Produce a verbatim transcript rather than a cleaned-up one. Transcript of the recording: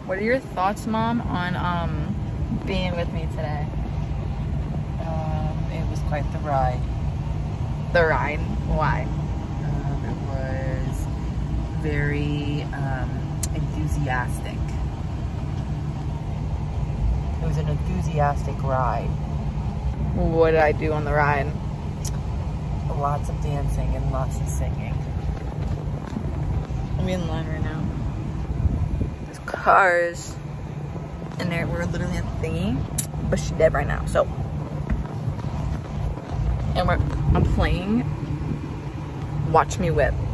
What are your thoughts, Mom, on um being with me today? Um, it was quite the ride. The ride? Why? Um, it was very um, enthusiastic. It was an enthusiastic ride. What did I do on the ride? Lots of dancing and lots of singing. I'm in line right now. There's cars. And there, we're literally at the thingy. But she's dead right now, so. And we're, I'm playing Watch Me Whip.